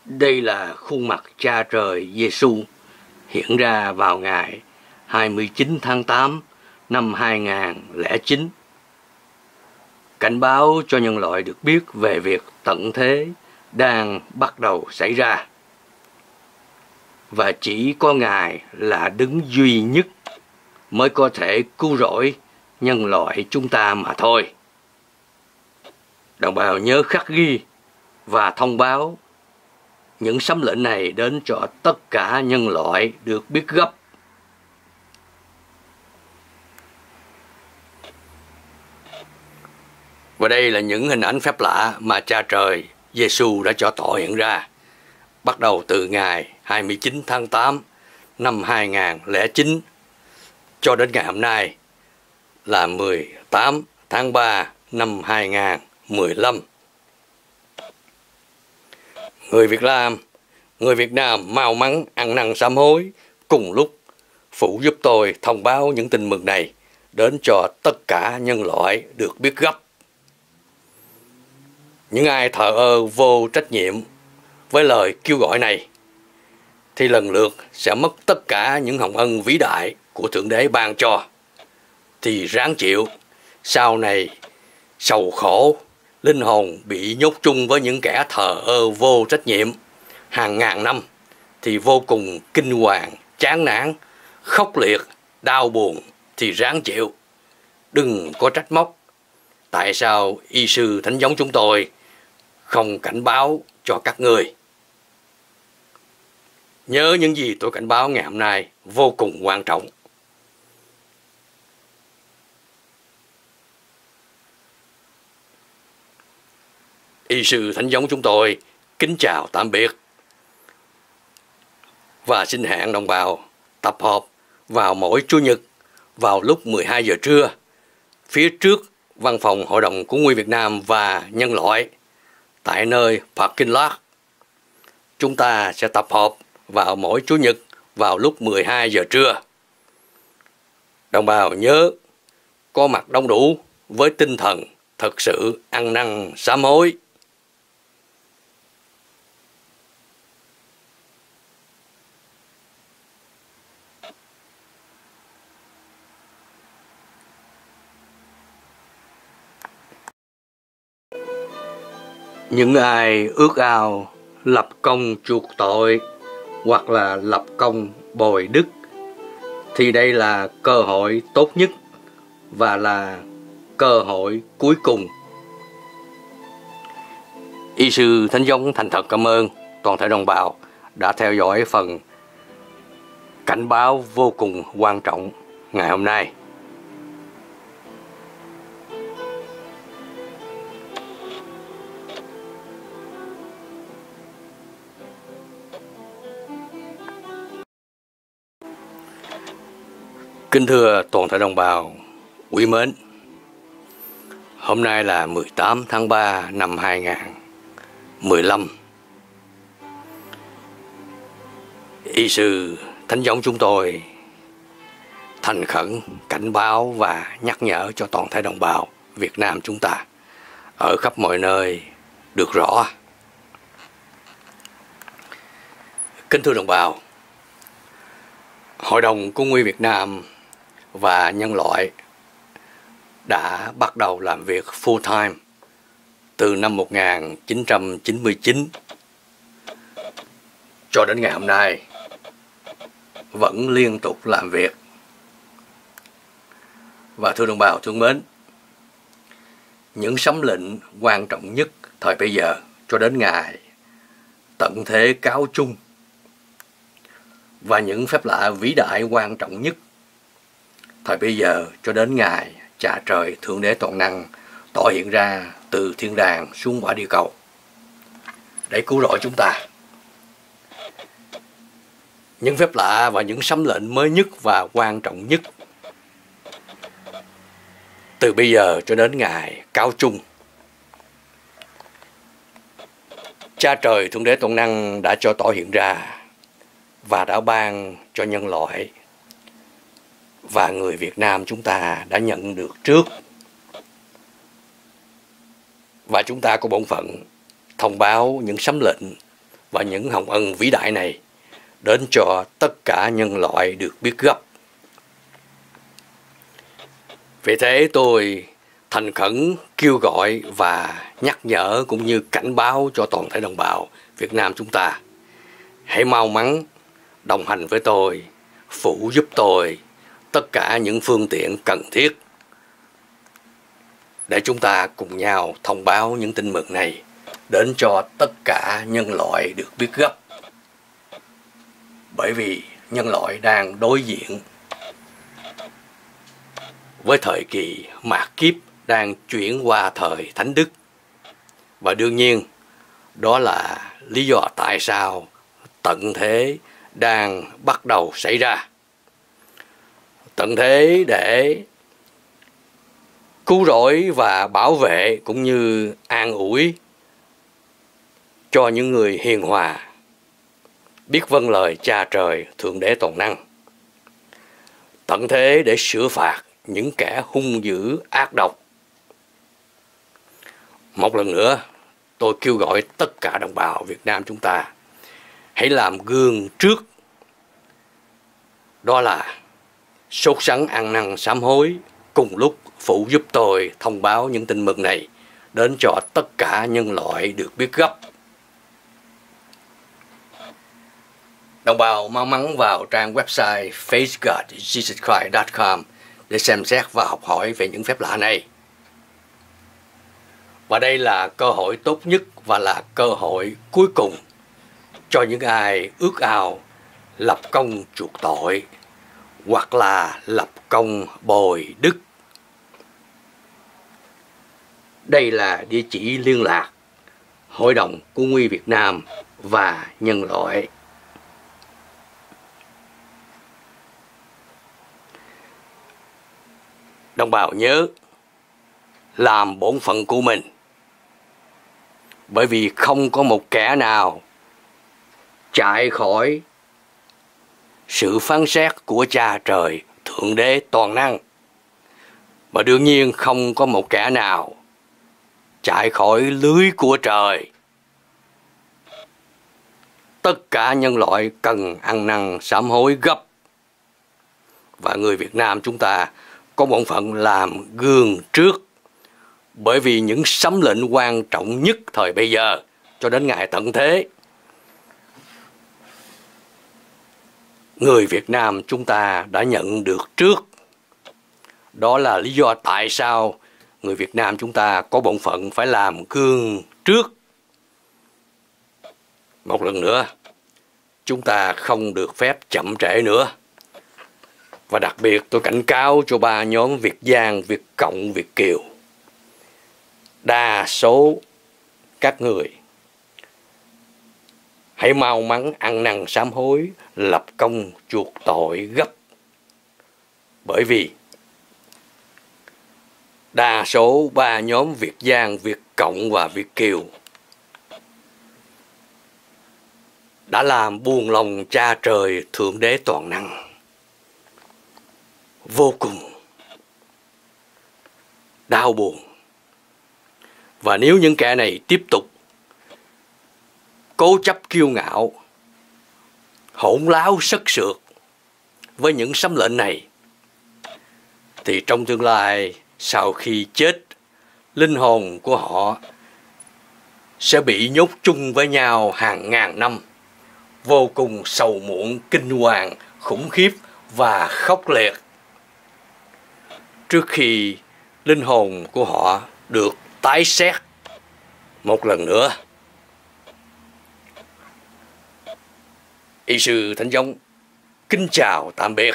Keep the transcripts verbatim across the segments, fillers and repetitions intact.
Đây là khuôn mặt Cha Trời Giêsu hiện ra vào ngày hai mươi chín tháng tám năm hai nghìn không trăm lẻ chín, cảnh báo cho nhân loại được biết về việc tận thế đang bắt đầu xảy ra. Và chỉ có Ngài là đứng duy nhất mới có thể cứu rỗi nhân loại chúng ta mà thôi. Đồng bào nhớ khắc ghi và thông báo những sấm lệnh này đến cho tất cả nhân loại được biết gấp. Và đây là những hình ảnh phép lạ mà Cha Trời Giêsu đã cho tỏ hiện ra, bắt đầu từ ngày hai mươi chín tháng tám năm hai nghìn không trăm lẻ chín cho đến ngày hôm nay là mười tám tháng ba năm hai nghìn không trăm mười lăm. Người Việt Nam, người Việt Nam mau mắn ăn năn sám hối, cùng lúc phụ giúp tôi thông báo những tin mừng này đến cho tất cả nhân loại được biết gấp. Những ai thờ ơ vô trách nhiệm với lời kêu gọi này thì lần lượt sẽ mất tất cả những hồng ân vĩ đại của Thượng Đế ban cho, thì ráng chịu. Sau này sầu khổ, linh hồn bị nhốt chung với những kẻ thờ ơ vô trách nhiệm hàng ngàn năm thì vô cùng kinh hoàng, chán nản, khốc liệt, đau buồn, thì ráng chịu. Đừng có trách móc tại sao y sư thánh giống chúng tôi không cảnh báo cho các ngươi. Nhớ những gì tôi cảnh báo ngày hôm nay vô cùng quan trọng. Y sư thánh giống chúng tôi kính chào tạm biệt và xin hẹn đồng bào tập hợp vào mỗi Chủ nhật vào lúc mười hai giờ trưa phía trước văn phòng Hội đồng Cứu nguy Việt Nam và Nhân loại tại nơi parking lot. Chúng ta sẽ tập hợp vào mỗi Chủ nhật vào lúc mười hai giờ trưa. Đồng bào nhớ có mặt đông đủ với tinh thần thật sự ăn năn sám hối. Những ai ước ao lập công chuộc tội hoặc là lập công bồi đức thì đây là cơ hội tốt nhất và là cơ hội cuối cùng. Y sư Thánh Giống thành thật cảm ơn toàn thể đồng bào đã theo dõi phần cảnh báo vô cùng quan trọng ngày hôm nay. Kính thưa toàn thể đồng bào quý mến, hôm nay là mười tám tháng ba năm hai nghìn không trăm mười lăm. Y sư Thánh Giống chúng tôi thành khẩn cảnh báo và nhắc nhở cho toàn thể đồng bào Việt Nam chúng ta ở khắp mọi nơi được rõ. Kính thưa đồng bào, Hội đồng Cứu nguy Việt Nam và Nhân loại đã bắt đầu làm việc full time từ năm một nghìn chín trăm chín mươi chín cho đến ngày hôm nay, vẫn liên tục làm việc. Và thưa đồng bào thương mến, những sấm lệnh quan trọng nhất thời bây giờ cho đến ngày tận thế cáo chung và những phép lạ vĩ đại quan trọng nhất thời bây giờ cho đến ngày Cha Trời Thượng Đế toàn năng tỏ hiện ra từ thiên đàng xuống quả địa cầu để cứu rỗi chúng ta. Những phép lạ và những sấm lệnh mới nhất và quan trọng nhất từ bây giờ cho đến ngày cáo chung. Cha Trời Thượng Đế toàn năng đã cho tỏ hiện ra và đã ban cho nhân loại, và người Việt Nam chúng ta đã nhận được trước. Và chúng ta có bổn phận thông báo những sấm lệnh và những hồng ân vĩ đại này đến cho tất cả nhân loại được biết gấp. Vì thế tôi thành khẩn kêu gọi và nhắc nhở cũng như cảnh báo cho toàn thể đồng bào Việt Nam chúng ta. Hãy mau mắn đồng hành với tôi, phụ giúp tôi tất cả những phương tiện cần thiết để chúng ta cùng nhau thông báo những tin mừng này đến cho tất cả nhân loại được biết gấp. Bởi vì nhân loại đang đối diện với thời kỳ mạt kiếp đang chuyển qua thời thánh đức. Và đương nhiên, đó là lý do tại sao tận thế đang bắt đầu xảy ra. Tận thế để cứu rỗi và bảo vệ cũng như an ủi cho những người hiền hòa, biết vâng lời Cha Trời Thượng Đế Toàn Năng. Tận thế để sửa phạt những kẻ hung dữ ác độc. Một lần nữa, tôi kêu gọi tất cả đồng bào Việt Nam chúng ta hãy làm gương trước. Đó là sốt sắng ăn năn sám hối, cùng lúc phụ giúp tôi thông báo những tin mừng này đến cho tất cả nhân loại được biết gấp. Đồng bào mau mắn vào trang website face god jesus christ dot com để xem xét và học hỏi về những phép lạ này. Và đây là cơ hội tốt nhất và là cơ hội cuối cùng cho những ai ước ao lập công chuộc tội hoặc là lập công bồi đức. Đây là địa chỉ liên lạc Hội đồng Quân Nguy Việt Nam và nhân loại. Đồng bào nhớ làm bổn phận của mình, bởi vì không có một kẻ nào chạy khỏi sự phán xét của Cha Trời Thượng Đế Toàn Năng. Và đương nhiên không có một kẻ nào chạy khỏi lưới của trời. Tất cả nhân loại cần ăn năn sám hối gấp. Và người Việt Nam chúng ta có bổn phận làm gương trước, bởi vì những sấm lệnh quan trọng nhất thời bây giờ cho đến ngày tận thế, người Việt Nam chúng ta đã nhận được trước. Đó là lý do tại sao người Việt Nam chúng ta có bổn phận phải làm gương trước. Một lần nữa, chúng ta không được phép chậm trễ nữa. Và đặc biệt tôi cảnh cáo cho ba nhóm Việt Giang, Việt Cộng, Việt Kiều. Đa số các người hãy mau mắn ăn năn sám hối, lập công chuộc tội gấp. Bởi vì đa số ba nhóm Việt Giang, Việt Cộng và Việt Kiều đã làm buồn lòng Cha Trời Thượng Đế Toàn Năng vô cùng đau buồn. Và nếu những kẻ này tiếp tục cố chấp kiêu ngạo, hỗn láo sất sượt với những sấm lệnh này, thì trong tương lai sau khi chết, linh hồn của họ sẽ bị nhốt chung với nhau hàng ngàn năm, vô cùng sầu muộn, kinh hoàng, khủng khiếp và khốc liệt, trước khi linh hồn của họ được tái xét một lần nữa. Y sư Thánh Giống kính chào tạm biệt.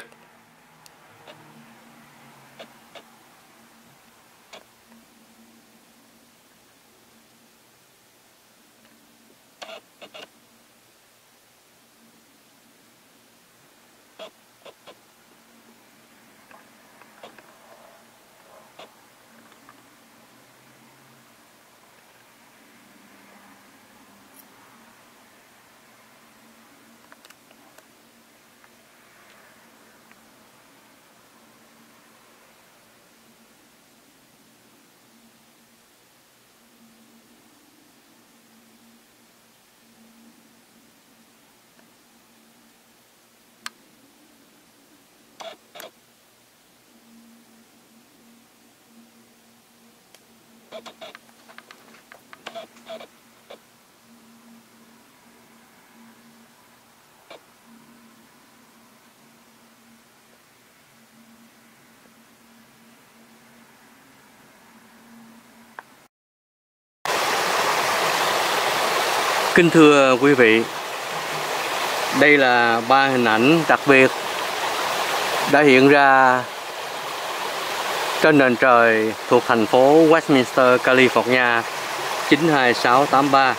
Kính thưa quý vị, đây là ba hình ảnh đặc biệt đã hiện ra trên nền trời thuộc thành phố Westminster, California chín hai sáu tám ba.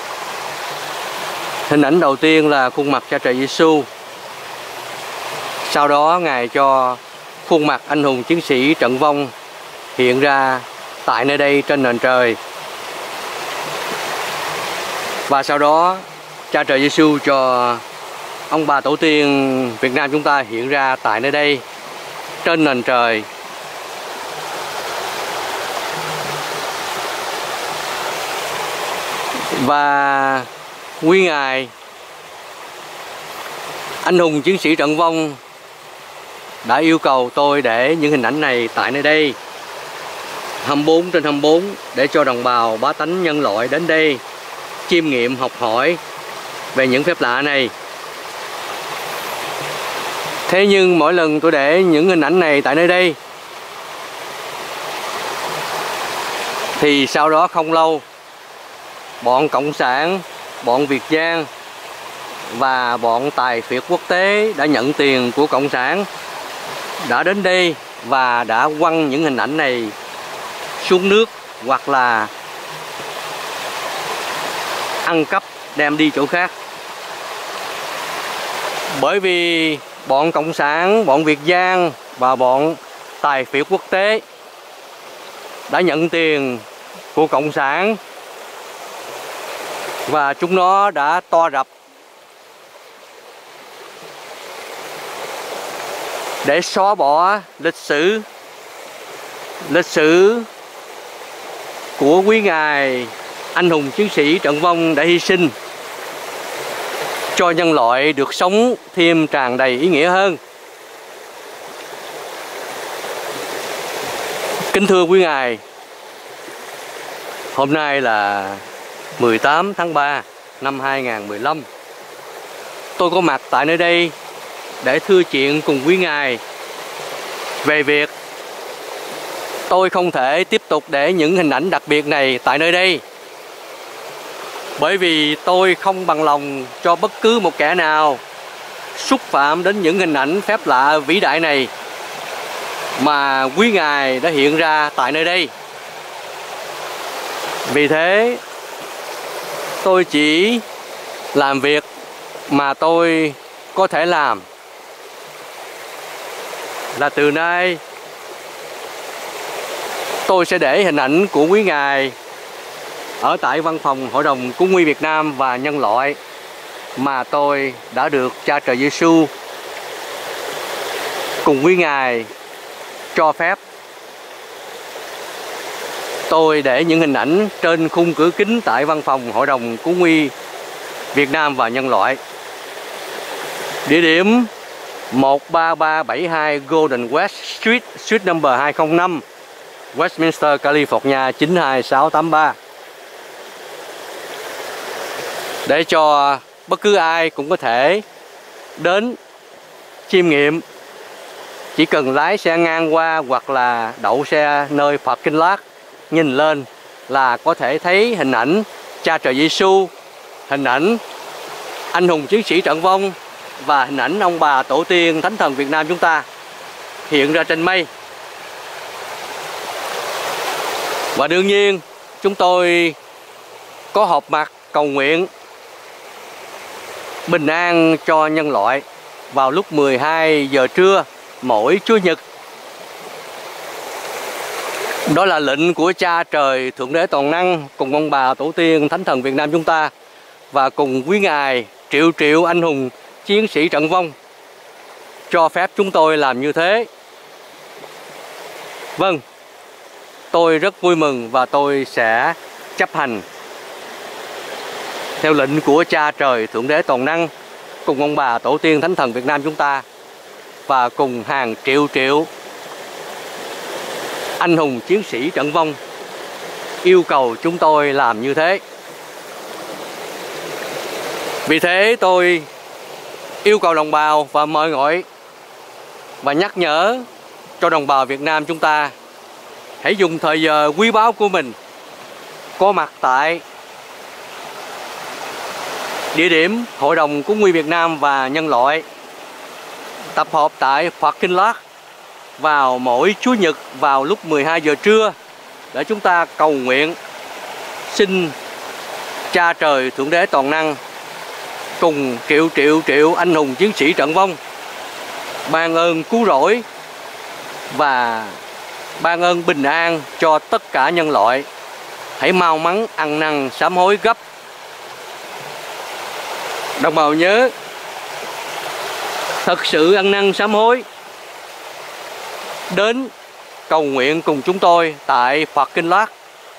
Hình ảnh đầu tiên là khuôn mặt Cha Trời Giêsu. Sau đó Ngài cho khuôn mặt anh hùng chiến sĩ trận vong hiện ra tại nơi đây trên nền trời. Và sau đó Cha Trời Giêsu cho ông bà tổ tiên Việt Nam chúng ta hiện ra tại nơi đây trên nền trời. Và quý Ngài anh hùng chiến sĩ trận vong đã yêu cầu tôi để những hình ảnh này tại nơi đây hai mươi bốn trên hai mươi bốn để cho đồng bào bá tánh nhân loại đến đây chiêm nghiệm học hỏi về những phép lạ này. Thế nhưng mỗi lần tôi để những hình ảnh này tại nơi đây thì sau đó không lâu, bọn Cộng sản, bọn Việt Giang và bọn tài phiệt quốc tế đã nhận tiền của Cộng sản đã đến đây và đã quăng những hình ảnh này xuống nước hoặc là ăn cắp đem đi chỗ khác. Bởi vì bọn Cộng sản, bọn Việt Giang và bọn tài phiệt quốc tế đã nhận tiền của Cộng sản và chúng nó đã to rập để xóa bỏ lịch sử lịch sử của quý ngài anh hùng chiến sĩ trận vong đã hy sinh cho nhân loại được sống thêm tràn đầy ý nghĩa hơn. Kính thưa quý ngài, hôm nay là mười tám tháng ba năm hai nghìn không trăm mười lăm. Tôi có mặt tại nơi đây để thưa chuyện cùng quý ngài về việc tôi không thể tiếp tục để những hình ảnh đặc biệt này tại nơi đây, bởi vì tôi không bằng lòng cho bất cứ một kẻ nào xúc phạm đến những hình ảnh phép lạ vĩ đại này mà quý ngài đã hiện ra tại nơi đây. Vì thế tôi chỉ làm việc mà tôi có thể làm, là từ nay tôi sẽ để hình ảnh của quý ngài ở tại văn phòng Hội đồng Cứu nguy Việt Nam và Nhân loại mà tôi đã được Cha Trời Giêsu cùng quý ngài cho phép. Tôi để những hình ảnh trên khung cửa kính tại văn phòng Hội đồng Cứu nguy Việt Nam và Nhân loại. Địa điểm một ba ba bảy hai Golden West Street, Suite number hai không năm, Westminster, California chín hai sáu tám ba. Để cho bất cứ ai cũng có thể đến chiêm nghiệm. Chỉ cần lái xe ngang qua hoặc là đậu xe nơi parking lot, nhìn lên là có thể thấy hình ảnh Cha Trời Giêsu, hình ảnh anh hùng chiến sĩ trận vong và hình ảnh ông bà tổ tiên Thánh thần Việt Nam chúng ta hiện ra trên mây. Và đương nhiên chúng tôi có họp mặt cầu nguyện bình an cho nhân loại vào lúc mười hai giờ trưa mỗi Chủ nhật. Đó là lệnh của Cha Trời Thượng Đế Toàn Năng cùng ông bà tổ tiên Thánh thần Việt Nam chúng ta và cùng quý ngài triệu triệu anh hùng chiến sĩ trận vong cho phép chúng tôi làm như thế. Vâng, tôi rất vui mừng và tôi sẽ chấp hành theo lệnh của Cha Trời Thượng Đế Toàn Năng cùng ông bà tổ tiên Thánh thần Việt Nam chúng ta và cùng hàng triệu triệu anh hùng chiến sĩ trận vong yêu cầu chúng tôi làm như thế. Vì thế tôi yêu cầu đồng bào và mời gọi và nhắc nhở cho đồng bào Việt Nam chúng ta hãy dùng thời giờ quý báu của mình có mặt tại địa điểm Hội đồng Cứu nguy Việt Nam và Nhân loại, tập hợp tại Phật Kinh Lát vào mỗi Chủ nhật vào lúc mười hai giờ trưa để chúng ta cầu nguyện xin Cha Trời Thượng Đế Toàn Năng cùng triệu triệu triệu anh hùng chiến sĩ trận vong ban ơn cứu rỗi và ban ơn bình an cho tất cả nhân loại, hãy mau mắn ăn năn sám hối gấp. Đồng bào nhớ thật sự ăn năn sám hối, đến cầu nguyện cùng chúng tôi tại Phật Kinh Lát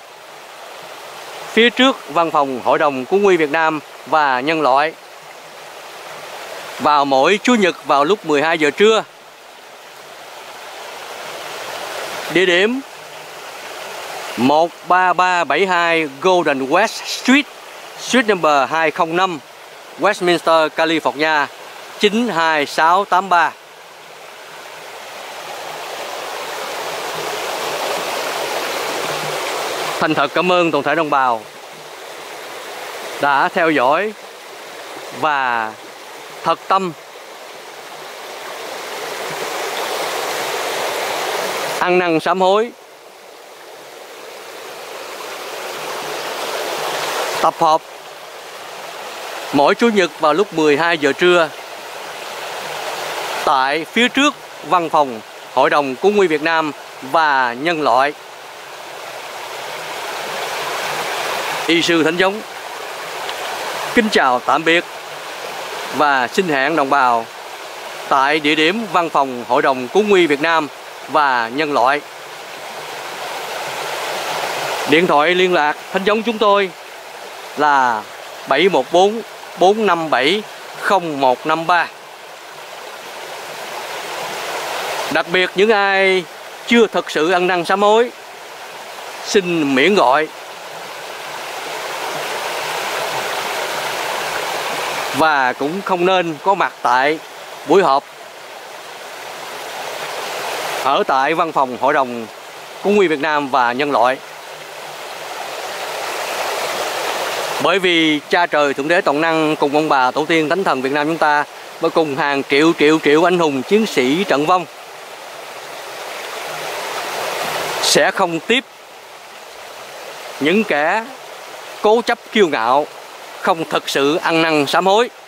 phía trước văn phòng Hội đồng Cứu nguy Việt Nam và Nhân loại vào mỗi Chủ nhật vào lúc mười hai giờ trưa. Địa điểm một ba ba bảy hai Golden West Street, Suite number hai không năm, Westminster, California chín hai sáu tám ba. Thành thật cảm ơn toàn thể đồng bào đã theo dõi và thật tâm ăn năn sám hối, tập hợp mỗi Chủ nhật vào lúc mười hai giờ trưa tại phía trước văn phòng Hội đồng Cứu nguy Việt Nam và Nhân loại. Y sư Thánh Giống kính chào tạm biệt và xin hẹn đồng bào tại địa điểm văn phòng Hội đồng Cứu nguy Việt Nam và Nhân loại. Điện thoại liên lạc Thánh Giống chúng tôi là bảy một bốn bốn năm bảy không một năm ba. Đặc biệt những ai chưa thực sự ăn năn sám hối xin miễn gọi và cũng không nên có mặt tại buổi họp ở tại văn phòng Hội đồng Cứu nguy Việt Nam và Nhân loại. Bởi vì Cha Trời Thượng Đế Toàn Năng cùng ông bà Tổ tiên Thánh Thần Việt Nam chúng ta với cùng hàng triệu triệu triệu anh hùng chiến sĩ trận vong sẽ không tiếp những kẻ cố chấp kiêu ngạo, không thực sự ăn năn sám hối.